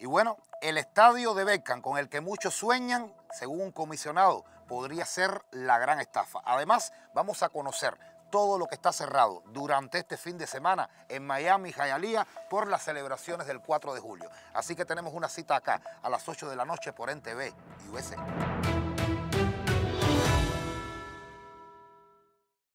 Y bueno, el estadio de Beckham, con el que muchos sueñan, según un comisionado, podría ser la gran estafa. Además, vamos a conocer todo lo que está cerrado durante este fin de semana en Miami y Hialeah por las celebraciones del 4 de julio. Así que tenemos una cita acá a las 8 de la noche por NTV USA.